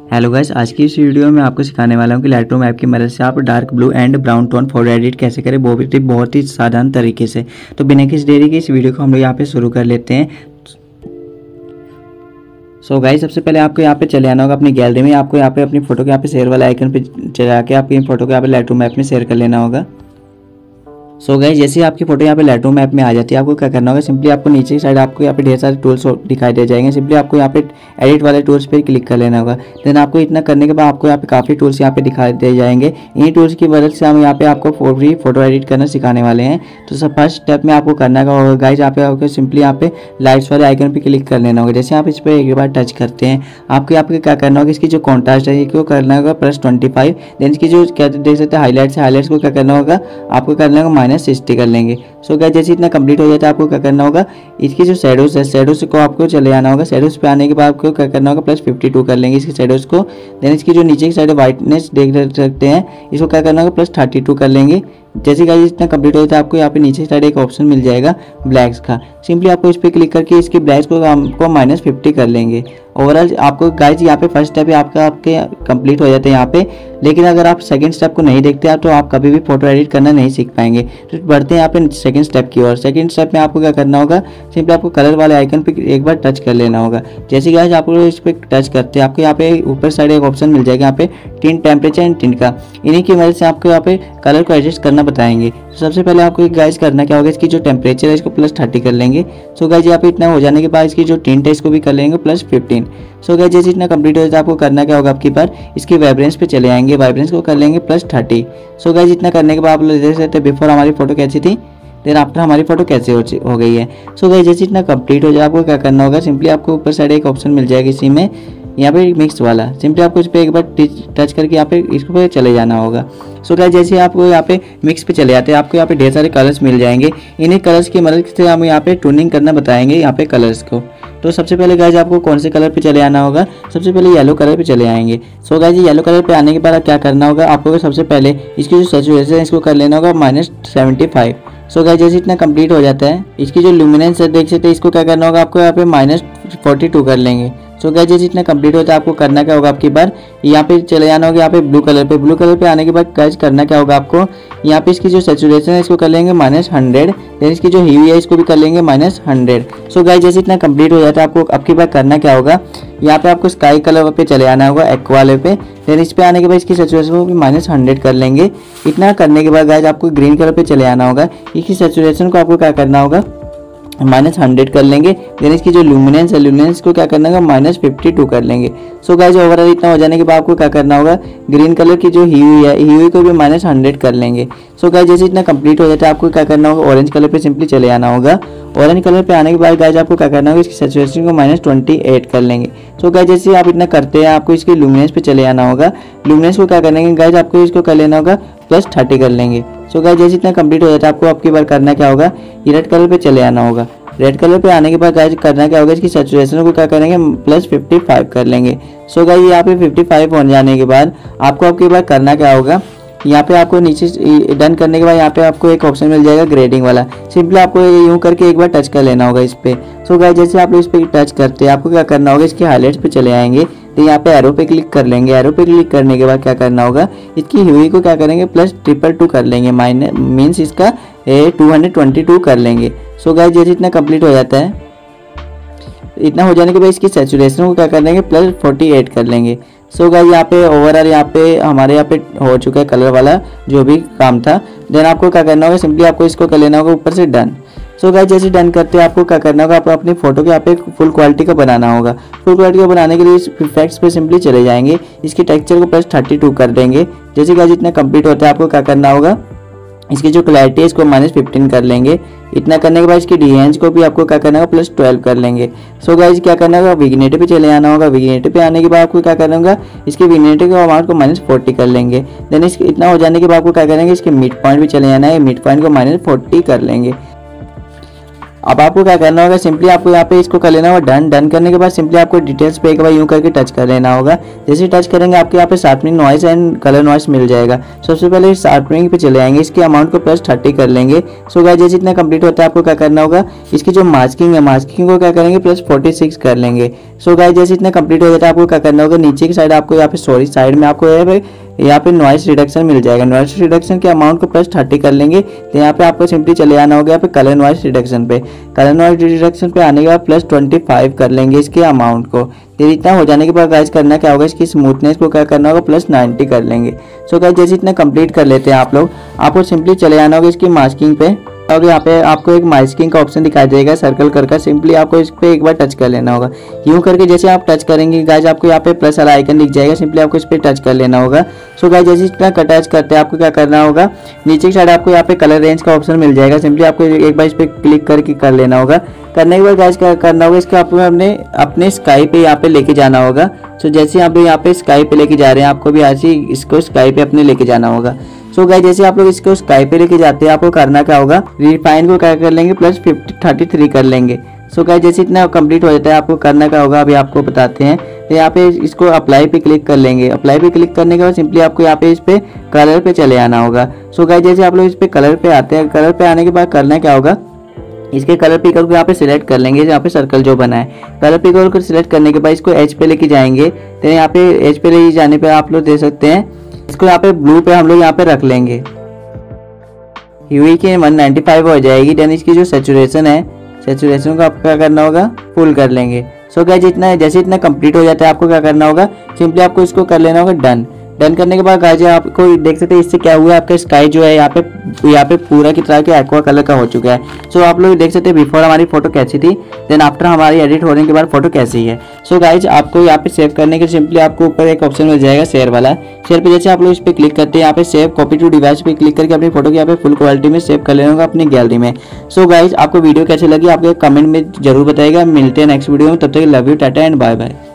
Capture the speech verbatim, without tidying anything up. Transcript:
Hello guys, आज की इस वीडियो में आपको सिखाने वाला हूँ कि लाइटरूम ऐप की मदद से आप dark blue and brown tone photo edit कैसे करें, वो भी बहुत ही साधारण तरीके से। तो बिना किसी देरी के इस वीडियो को हम लोग यहाँ पे शुरू कर लेते हैं। सो so गाइस, सबसे पहले आपको यहाँ पे चले आना होगा अपनी गैलरी में। आपको यहाँ पे अपनी फोटो के यहाँ पे शेयर वाला आइकन पे चला के आपकी फोटो को यहाँ पे लाइटरूम ऐप में शेयर कर लेना होगा। सो so गाइस, जैसे ही आपकी फोटो यहाँ पे लाइटरूम ऐप में आ जाती है, आपको क्या करना होगा, सिंपली आपको नीचे की साइड आपको यहाँ पे ढेर सारे टूल्स दिखाई दे जाएंगे। सिंपली आपको यहाँ पे एडिट वाले टूल्स पे क्लिक कर लेना होगा। देन आपको इतना करने के बाद आपको यहाँ पे काफ़ी टूल्स यहाँ पे दिखाई दे जाएंगे। इन्हीं टूल्स की मदद से हम यहाँ पे आपको फ्री फोटो एडिट करना सिखाने वाले हैं। तो सब फर्स्ट स्टेप में आपको करना होगा गाइस, यहाँ पे आपको सिंपली यहाँ पे लाइट्स वाले आइकन पे क्लिक कर लेना होगा। जैसे आप इस पर एक बार टच करते हैं, आपको यहाँ पे क्या करना होगा, इसकी जो कॉन्ट्रास्ट है इसको करना होगा प्लस ट्वेंटी फाइव। देन इसकी जो क्या देख सकते हैं हाईलाइट्स है, हाईलाइट्स को क्या करना होगा, आपको करना होगा माइनस सिक्सटी कर लेंगे। सो गाइस, जैसे इतना कंप्लीट हो जाता है, आपको क्या करना होगा, इसकी जो शेडोज है, शेडोज को आपको चले आना होगा। शेडोज पे आने के बाद आपको क्या करना होगा, प्लस फिफ्टी टू कर लेंगे इसकी शेडोज को। देन इसकी जो नीचे की साइड वाइटनेस देख सकते हैं, इसको क्या करना होगा, प्लस थर्टी टू कर लेंगे। जैसे गाइस इतना कंप्लीट हो जाता है, आपको यहाँ पे नीचे साइड एक ऑप्शन मिल जाएगा ब्लैक्स का। सिंपली आपको इस पर क्लिक करके इसकी ब्लैक्स को आपको माइनस फिफ्टी कर लेंगे। ओवरऑल आपको गाइस यहाँ पे फर्स्ट स्टेप आपका आपके कंप्लीट हो जाते हैं यहाँ पे। लेकिन अगर आप सेकंड स्टेप को नहीं देखते तो आप कभी भी फोटो एडिट करना नहीं सीख पाएंगे। तो बढ़ते हैं यहाँ पे सेकंड स्टेप की ओर। सेकंड स्टेप में आपको क्या करना होगा, सिंपली आपको कलर वाले आइकन पे एक बार टच कर लेना होगा। जैसे गाइस आप लोग इस पर टच करते हैं, आपको यहाँ पे ऊपर साइड एक ऑप्शन मिल जाएगा यहाँ पे टिंट टेम्परेचर एंड टिंट का। इन्हीं की मदद से आपको यहाँ पे कलर को एडजस्ट करना बताएंगे। तो सबसे पहले आपको गाइस करना क्या होगा, इसकी जो टेम्परेचर है इसको प्लस थर्टी कर लेंगे। सो गाइस यहाँ पे इतना हो जाने के बाद इसकी जो टिंट है इसको भी कर लेंगे प्लस फिफ्टीन। सो गाइस जैसे इतना कंप्लीट हो जाता है, आपको करना क्या होगा, आपकी बार इसकी वाइब्रेंस पे चले आएंगे, वाइब्रेंस को कर लेंगे प्लस थर्टी। सो गाइस इतना करने के बाद आप लोग देख सकते हैं बिफोर हमारी फोटो कैसी थी, देन आफ्टर हमारी फोटो कैसे हो, हो गई है। सो गाइस जैसे इतना कंप्लीट हो जाए, आपको क्या करना होगा, सिंपली आपको ऊपर साइड एक ऑप्शन मिल जाएगा इसी में, यहाँ पे मिक्स वाला। सिंपली आपको इस पर एक बार टच करके यहाँ पे इसको पे चले जाना होगा। सो गाइस जैसे आपको यहाँ पे मिक्स पे चले जाते हैं, आपको यहाँ पे ढेर सारे कलर्स मिल जाएंगे। इन्हीं कलर्स की मदद से हम यहाँ पे ट्यूनिंग करना बताएंगे यहाँ पे कलर्स को। तो सबसे पहले गाइस आपको कौन से कलर पे चले आना होगा, सबसे पहले येलो कलर पे चले आएंगे। सो गाइस येलो कलर पे आने के बाद क्या करना होगा, आपको सबसे पहले इसकी जो सैचुरेशन है इसको कर लेना होगा minus seventy five. So guys जैसे इतना कंप्लीट हो जाता है, इसकी जो ल्यूमिनेंस है देख सकते हैं, इसको क्या करना होगा, आपको यहाँ पे माइनस फोर्टी टू कर लेंगे। सो गाइस जैसे इतना कंप्लीट होता है, आपको करना क्या होगा, आपकी बार यहाँ पे चले जाना होगा यहाँ पे ब्लू कलर पे। ब्लू कलर पे आने के बाद गाइस करना क्या होगा, आपको यहाँ पे इसकी जो सैचुरेशन है इसको कर लेंगे माइनस हंड्रेड। देन इसकी जो ह्यू है इसको भी कर लेंगे माइनस हंड्रेड। सो गाइस जैसे इतना कंप्लीट हो जाता है, आपको आपकी बार करना क्या होगा, यहाँ पे आपको स्काई कलर पे चले आना होगा एक्वा वाले पे। देन इस पे आने के बाद इसकी सैचुरेशन को भी माइनस हंड्रेड कर लेंगे। इतना करने के बाद गाइस आपको ग्रीन कलर पे चले आना होगा, इसकी सैचुरेशन को आपको क्या करना होगा, माइनस हंड्रेड कर लेंगे। देन इसकी जो ल्यूमिनेंस है, ल्यूमिनेंस को क्या करना होगा, माइनस फिफ्टी टू कर लेंगे। सो गाइस ओवरऑल इतना हो जाने के बाद आपको क्या करना होगा, ग्रीन कलर की जो ह्यू है, ह्यू को भी माइनस हंड्रेड कर लेंगे। सो गाइस जैसे इतना कंप्लीट हो जाता है, आपको क्या करना होगा, ऑरेंज कलर पे सिंपली चले आना होगा। ऑरेंज कलर पे आने के बाद गाइस आपको क्या करना होगा, इसकी सैचुरेशन को माइनस ट्वेंटी एट कर लेंगे। सो गाइस जैसे आप इतना करते हैं, आपको इसकी ल्यूमिनेंस पे चले आना होगा। ल्यूमिनेंस को क्या करेंगे गाइस, आपको इसको कर लेना होगा प्लस थर्टी कर लेंगे। सो गाइस जैसे इतना कंप्लीट हो जाता है, आपको आपकी बार करना क्या होगा, रेड कलर पे चले आना होगा। रेड कलर पे आने के बाद गाइस करना क्या होगा, इसकी सैचुरेशन को क्या करेंगे, प्लस फिफ्टी फाइव कर लेंगे। सो गाइस यहाँ पे फिफ्टी फाइव हो जाने के बाद आपको आपकी बार करना क्या होगा, यहाँ पे आपको नीचे डन करने के बाद यहाँ पे आपको एक ऑप्शन मिल जाएगा ग्रेडिंग वाला। सिंपली आपको यूं करके एक बार टच कर लेना होगा इस पे। सो गाइस जैसे आप लोग इस पे टच करते हैं, आपको क्या करना होगा, इसके हाईलाइट्स पे चले आएंगे। तो यहाँ पे एरो पे क्लिक कर लेंगे। एरो पे क्लिक करने के बाद क्या करना होगा, इसकी ह्यू को क्या करेंगे, प्लस ट्रिपल टू कर लेंगे, माइनस मीन्स इसका टू हंड्रेड ट्वेंटी टू कर लेंगे। सो गाइस जैसे इतना कंप्लीट हो जाता है, इतना हो जाने के बाद इसकी सैचुरेशन को क्या कर लेंगे, प्लस फोर्टी एट कर लेंगे। सो गाइस यहाँ पे ओवरऑल यहाँ पे हमारे यहाँ पे हो चुका है कलर वाला जो भी काम था। देन आपको क्या करना होगा, सिंपली आपको इसको कर लेना होगा ऊपर से डन। सो गाइस जैसे डन करते हैं, आपको क्या करना होगा, आपको अपनी फोटो के यहाँ पे फुल क्वालिटी का बनाना होगा। फुल क्वालिटी का बनाने के लिए इस इफेक्ट्स पे सिंपली चले जाएंगे, इसकी टेक्सचर को प्लस थर्टी टू कर देंगे। जैसे गाइस इतना कंप्लीट होता है, आपको क्या करना होगा, इसकी जो क्लैरिटी है इसको माइनस फिफ्टीन कर लेंगे। इतना करने के बाद इसकी डीएनएच को भी आपको क्या करना होगा, प्लस ट्वेल्व कर लेंगे। सो गाइस क्या करना होगा, विग्नेट पे चले आना होगा। विग्नेट पे आने के बाद आपको क्या करना होगा, इसके विग्नेट के अमाउंट को माइनस फोर्टी कर लेंगे। देन इसके इतना हो जाने के बाद आपको क्या करेंगे, इसके मिड पॉइंट भी चले आना है, मिड पॉइंट को माइनस फोर्टी कर लेंगे। अब आपको क्या करना होगा, सिंपली आपको यहाँ पे इसको कर लेना होगा डन। डन करने के बाद सिंपली आपको डिटेल्स पे एक बार यूँ करके टच कर लेना होगा। जैसे टच करेंगे आपके यहाँ पे sharpening noise and colour noise मिल जाएगा। सबसे पहले शार्पनिंग पे चले आएंगे, इसके अमाउंट को प्लस थर्टी कर लेंगे। सो गाइस जैसे इतना कंप्लीट होता है आपको क्या करना होगा, इसकी जो मास्किंग है मास्किंग को क्या करेंगे प्लस फोर्टी सिक्स कर लेंगे। सो गाइस जैसे इतना कंप्लीट हो जाता है आपको क्या करना होगा, नीचे की साइड आपको यहाँ पे सॉरी साइड में आपको यहाँ पे नॉइस रिडक्शन मिल जाएगा। नॉइस रिडक्शन के अमाउंट को प्लस थर्टी कर लेंगे। तो यहाँ पे आपको सिंपली चले आना होगा यहाँ पे कलर नॉइस रिडक्शन पे। कलर नॉइस रिडक्शन पे आने के बाद प्लस ट्वेंटी फाइव कर लेंगे इसके अमाउंट को। तो इतना हो जाने के बाद गाइस करना क्या होगा, इसकी स्मूथनेस को क्या करना होगा प्लस नाइन्टी कर लेंगे। सो गाइस जैसे इतना कंप्लीट कर लेते हैं आप लोग, आपको सिंपली चले आना होगा इसकी मास्किंग पे। और यहाँ पे आपको एक मास्किंग का ऑप्शन दिखाई देगा सर्कल करके, सिंपली आपको इस पे एक बार टच कर लेना होगा। यूं करके जैसे आप टच करेंगे गाइस आपको यहाँ पे प्लस वाला आइकन दिख जाएगा, सिंपली आपको इस पे टच कर लेना होगा। सो गाइस जैसे इतना टच करते हैं आपको क्या करना होगा, नीचे की साइड आपको यहाँ पे कलर रेंज का ऑप्शन मिल जाएगा, सिंपली आपको एक बार इस पे क्लिक करके कर लेना होगा। करने के बाद गाइस क्या करना होगा, इसको आपको अपने अपने स्काई पे यहाँ पे लेके जाना होगा। सो जैसे आप यहाँ पे स्काई पे लेके जा रहे हैं, आपको भी ऐसे इसको स्काई पे अपने लेके जाना होगा। सो गाइस जैसे आप लोग इसको स्काई पे लेके जाते हैं, आपको करना क्या होगा, रिफाइन को क्या कर लेंगे प्लस फिफ्टी थर्टी थ्री कर लेंगे। सो गाइस जैसे इतना कंप्लीट हो जाता है आपको करना क्या होगा, अभी आपको बताते हैं। तो यहाँ पे इसको अप्लाई पे क्लिक कर लेंगे। अप्लाई पे क्लिक करने के बाद सिंपली आपको यहाँ पे इस पे कलर पे चले आना होगा। सो गाइस जैसे आप लोग इस पे कलर पे आते हैं, कलर पे आने के बाद करना क्या होगा, इसके कलर पिकर को यहाँ पे सिलेक्ट कर लेंगे, यहाँ पे सर्कल जो बना है। कलर पिकर को सिलेक्ट करने के बाद इसको एच पे लेके जाएंगे। तो यहाँ पे एच पे ले जाने पे आप लोग देख सकते हैं इसको यहाँ पे ब्लू पे हम लोग यहाँ पे रख लेंगे। ह्यूई की वन नाइन्टी फाइव हो जाएगी। देन इसकी जो सैचुरेशन है, सैचुरेशन को आपको क्या करना होगा फुल कर लेंगे। सो गाइस जितना जैसे इतना कंप्लीट हो जाता है आपको क्या करना होगा, सिंपली आपको इसको कर लेना होगा डन। डन करने के बाद गाइस आपको देख सकते हैं इससे क्या हुआ है, आपका स्काई जो है यहाँ पे यहाँ पे पूरा की तरह के एक्वा कलर का हो चुका है। सो आप लोग देख सकते हैं बिफोर हमारी फोटो कैसी थी, देन आफ्टर हमारी एडिट होने के बाद फोटो कैसी है। सो गाइस आपको यहाँ पे सेव करने के सिंपली आपको ऊपर एक ऑप्शन मिल जाएगा शेयर वाला। शेयर पे जैसे आप लोग इस पे क्लिक करते हैं, यहाँ पे सेव कॉपी टू डिवाइस पे क्लिक करके अपनी फोटो को यहाँ पे फुल क्वालिटी में सेव कर लेना होगा अपनी गैलरी में। सो गाइस आपको वीडियो कैसी लगी आपको कमेंट में जरूर बताइएगा। मिलते हैं नेक्स्ट वीडियो में, तब तक love you, tata and bye bye.